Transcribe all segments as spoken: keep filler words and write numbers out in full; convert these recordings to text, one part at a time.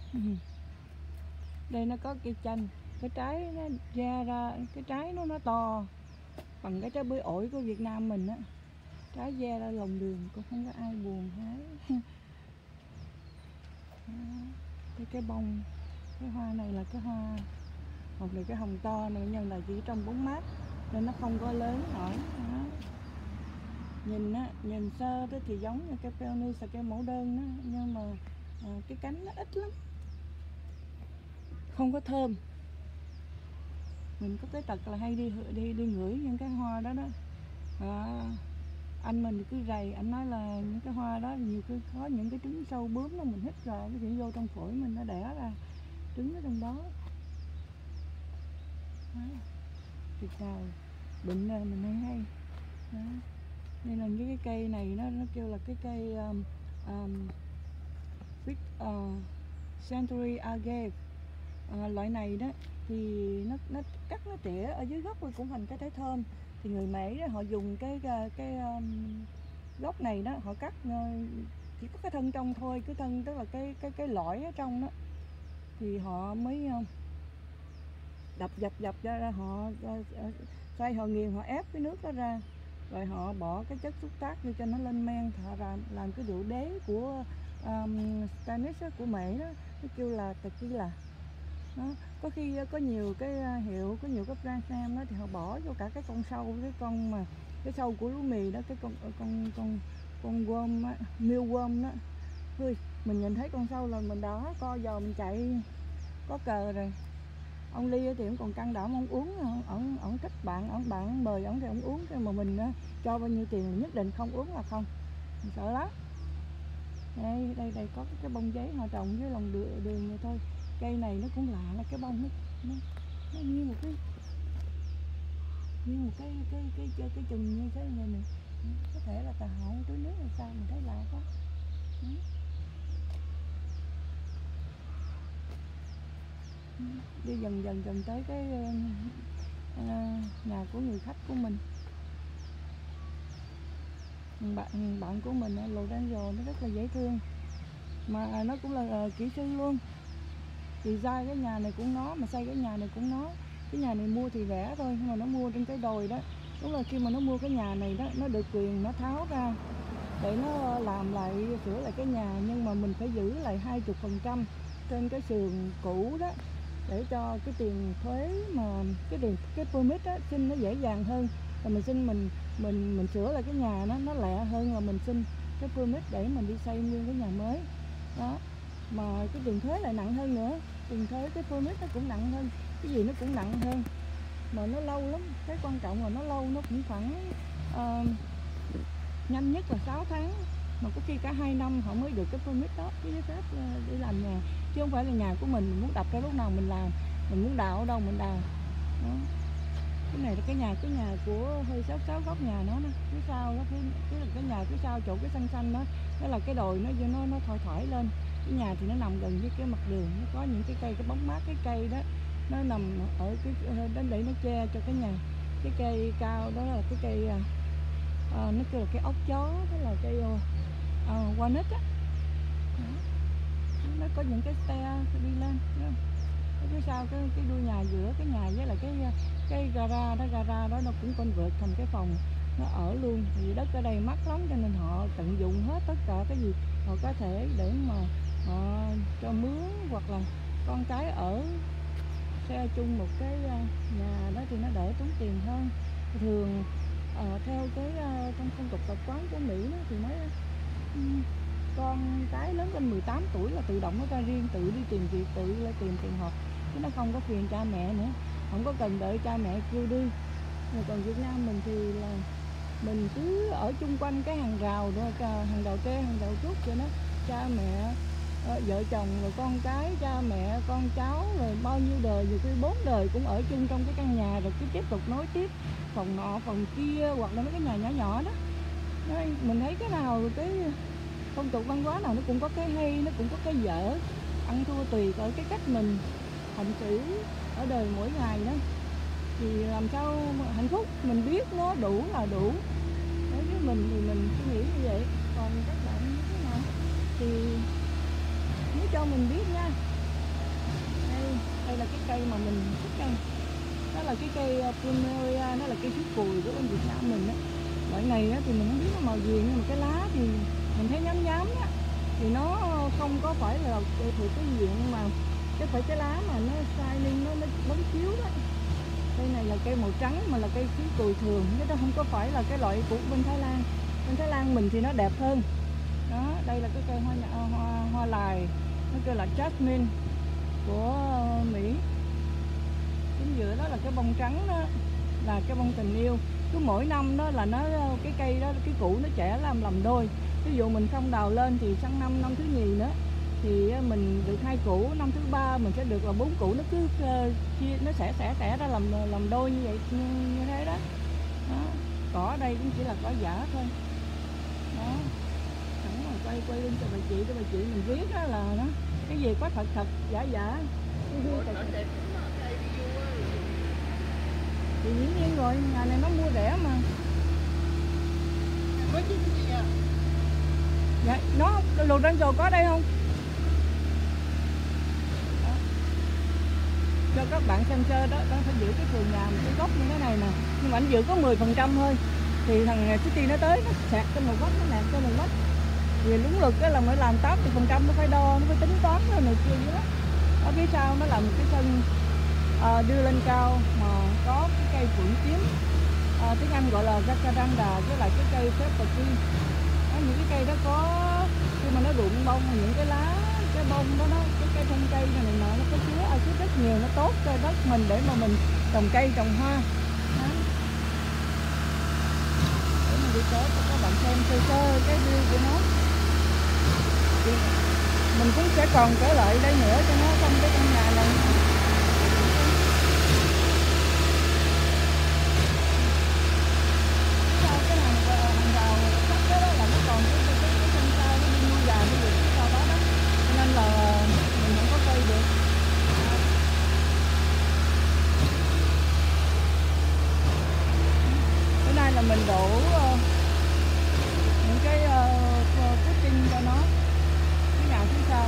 Đây nó có cây chanh, cái trái nó ra ra cái trái nó nó to bằng cái trái bưởi ổi của Việt Nam mình á, trái ra ra lòng đường cũng không có ai buồn hái. Cái cái bông, cái hoa này là cái hoa một là cái hồng to này, nhưng là chỉ trong bóng mát nên nó không có lớn nổi. Đó. Nhìn á, nhìn sơ đó thì giống như cái peony và cái mẫu đơn đó, nhưng mà à, cái cánh nó ít lắm, không có thơm. Mình có cái tật là hay đi đi đi ngửi những cái hoa đó đó. À, anh mình thì cứ rầy, anh nói là những cái hoa đó nhiều cái có những cái trứng sâu bướm đó, mình hít vào cái chuyện vô trong phổi mình nó đẻ ra trứng ở trong đó. Đó. Tuyệt vời, bệnh là mình hay hay. Đó. Đây là những cái cây này nó nó kêu là cái cây um, um, uh, Century Agave. Uh, loại này đó thì nó nó cắt nó tỉa ở dưới gốc cũng thành cái trái thơm. Thì người Mễ đó, họ dùng cái cái um, gốc này đó, họ cắt uh, chỉ có cái thân trong thôi, cái thân tức là cái cái cái lõi ở trong đó, thì họ mới uh, đập dập dập ra, ra họ uh, xoay họ nghiền, họ ép cái nước đó ra, rồi họ bỏ cái chất xúc tác vô cho nó lên men, họ làm làm cái rượu đế của um, Spanish của Mễ đó, nó kêu là tequila. Đó. Có khi có nhiều cái hiệu, có nhiều cái brand name đó thì họ bỏ vô cả cái con sâu, cái con mà cái sâu của lúa mì đó, cái con con con con worm á, mealworm đó. Ui, mình nhìn thấy con sâu là mình đó co giò mình chạy có cờ rồi. Ông Ly thì cũng còn căng đảm ông uống, ông ông thích bạn ông bạn mời ông thì ông uống, cái mà mình á, cho bao nhiêu tiền nhất định không uống là không, mình sợ lắm. Đây đây đây có cái bông giấy họ trồng với lòng đường, đường này thôi. Cây này nó cũng lạ là cái bông nó nó, nó như một cái như một cái cái cái cái, cái chùm như thế này nè. Có thể là tà hậu tưới nước hay sao mình thấy lạ quá. Đi dần dần dần tới cái uh, nhà của người khách của mình. Bạn bạn của mình Lorenzo nó rất là dễ thương, mà nó cũng là uh, kỹ sư luôn. Thì design cái nhà này cũng nó, mà xây cái nhà này cũng nó. Cái nhà này mua thì rẻ thôi, nhưng mà nó mua trên cái đồi đó. Đúng là khi mà nó mua cái nhà này đó, nó được quyền nó tháo ra để nó làm lại, sửa lại cái nhà, nhưng mà mình phải giữ lại hai mươi phần trăm trên cái sườn cũ đó, để cho cái tiền thuế mà cái tiền cái permit đó xin nó dễ dàng hơn. Rồi mình xin mình mình mình sửa lại cái nhà nó nó lẹ hơn là mình xin cái permit để mình đi xây nguyên cái nhà mới đó. Mà cái tiền thuế lại nặng hơn nữa, tiền thuế cái permit nó cũng nặng hơn, cái gì nó cũng nặng hơn, mà nó lâu lắm. Cái quan trọng là nó lâu, nó cũng khoảng uh, nhanh nhất là sáu tháng, mà có khi cả hai năm họ mới được cái permit đó, cái giấy phép để làm nhà, chứ không phải là nhà của mình mình muốn đập ra lúc nào mình làm, mình muốn đào ở đâu mình đào đó. Cái này là cái nhà cái nhà của hơi xấu xấu góc nhà nó nè, phía sau đó, cái cái, cái nhà phía sau chỗ cái xanh xanh đó, đó là cái đồi nó nó nó thoải thoải lên. Cái nhà thì nó nằm gần với cái mặt đường, nó có những cái cây, cái bóng mát cái cây đó nó nằm ở cái đến để nó che cho cái nhà. Cái cây cao đó là cái cây à, à, nó kêu là cái ốc chó, đó là cây à, walnut á. Nó có những cái xe đi lên đó. Phía sau cái cái đuôi nhà, giữa cái nhà với lại cái cái gara đó, gara đó nó cũng convert thành cái phòng nó ở luôn. Thì đất ở đây mắc lắm cho nên họ tận dụng hết tất cả cái gì họ có thể để mà họ cho mướn, hoặc là con cái ở xe chung một cái nhà đó thì nó đỡ tốn tiền hơn. Thường uh, theo cái uh, trong phong tục tập quán của Mỹ đó, thì nói um, con cái lớn lên mười tám tuổi là tự động nó ra riêng, tự đi tìm việc, tự lên tìm tiền học, chứ nó không có phiền cha mẹ nữa, không có cần đợi cha mẹ kêu đi. Rồi còn Việt Nam mình thì là mình cứ ở chung quanh cái hàng rào đó, hàng rào tre, hàng rào trúc cho nó, cha mẹ vợ chồng rồi con cái, cha mẹ con cháu, rồi bao nhiêu đời, nhiều khi bốn đời cũng ở chung trong cái căn nhà, rồi cứ tiếp tục nối tiếp phòng nọ phòng kia, hoặc là mấy cái nhà nhỏ nhỏ đó. Nói, mình thấy cái nào cái phong tục văn hóa nào nó cũng có cái hay, nó cũng có cái dở, ăn thua tùy ở cái cách mình hành xử ở đời mỗi ngày đó. Thì làm sao hạnh phúc mình biết nó đủ là đủ. Đối với mình thì mình suy nghĩ như vậy. Còn các bạn như thế nào thì nếu cho mình biết nha. Đây là cái cây mà mình thích đây. Đó là cái cây Plumeria, nó là cây chuối cùi của bên Việt Nam mình á. Loại này á, thì mình không biết nó màu gì, nhưng mà cái lá thì mình thấy nhám nhám á, thì nó không có phải là thuộc cái diện mà cái phải cái lá mà nó shining, nó nó bóng chiếu đó. Cây này là cây màu trắng mà là cây chuối cùi thường, chứ nó không có phải là cái loại của bên Thái Lan. Bên Thái Lan mình thì nó đẹp hơn. Đó, đây là cái cây hoa hoa, hoa lài, nó kêu là jasmine của Mỹ. Chính giữa đó là cái bông trắng đó, là cái bông tình yêu. Cứ mỗi năm đó là nó cái cây đó, cái củ nó trẻ làm làm đôi. Ví dụ mình không đào lên thì sang năm năm thứ nhì nữa thì mình được hai củ, năm thứ ba mình sẽ được là bốn củ, nó cứ uh, chia nó sẽ sẽ sẽ ra làm làm đôi như vậy, như, như thế đó. Đó. Cỏ ở đây cũng chỉ là cỏ giả thôi. Đó. Sẵn mà quay quay lên cho bà chị, cho bà chị mình biết đó là nó cái gì có thật thật giả giả. Thì dĩ nhiên rồi, nhà này nó mua rẻ mà. Có chứ gì à? Dạ, nó lục răng trồ có đây không? Đó. Cho các bạn xem sơ đó, nó phải giữ cái vườn nhà một cái gốc như thế này nè. Nhưng mà anh giữ có mười phần trăm thôi. Thì thằng City nó tới, nó sạc cho một gốc, nó nạt cho một gốc. Vì đúng lực là mới làm tám mươi phần trăm, nó phải đo, nó phải tính toán rồi này kia vậy đó. Ở phía sau nó làm một cái sân à, đưa lên cao mà có cái cây phượng kiếm, à, tiếng Anh gọi là jacaranda, với lại cái cây pepper tree. Đó, những cái cây đó có khi mà nó rụng bông, những cái lá, cái bông đó, nó cái cây thân cây này, này nọ nó có chứa axit rất nhiều, nó tốt cho đất mình để mà mình trồng cây trồng hoa. Đó. Để mình đi tới cho các bạn xem sơ sơ cái view của nó. Thì mình cũng sẽ còn trở lại đây nữa cho nó trong cái căn nhà này. Sau cái hàng hàng rào sắt đó, đó là nó còn cái cái cái sân sau nó đi nuôi dài nuôi vịt sau đó đó, cho nên là mình không có cây được. Bữa nay là mình đổ uh, những cái uh, footing cho nó, cái nhà phía sau.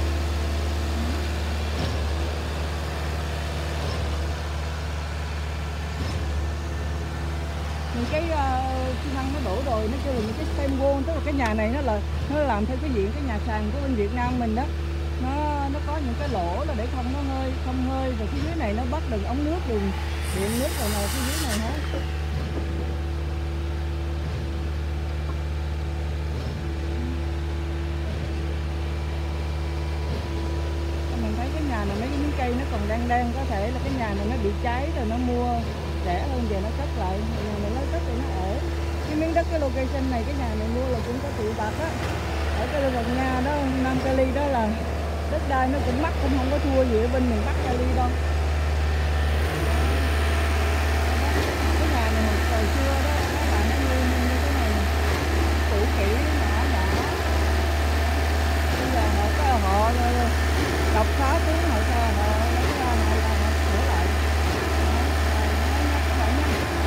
Những cái uh, xi măng nó đổ rồi, nó kêu là những cái stem wall, tức là cái nhà này nó là nó làm theo cái diện cái nhà sàn của bên Việt Nam mình đó. Nó nó có những cái lỗ là để không nó hơi không hơi, rồi phía dưới này nó bắt đường ống nước, đường điện nước rồi nào phía dưới này hết. Mình thấy cái nhà này mấy cái miếng cây nó còn đang đang có thể là cái nhà này nó bị cháy rồi nó mua rẻ hơn về nó cất lại, nhà này nó cất để nó ở. Cái miếng đất cái location này, cái nhà này mua là cũng có triệu bạc á. Ở cái gần Nga đó, Nam Cali đó là đất đai nó cũng mắc, cũng không có thua gì ở bên miền Bắc Cali đâu.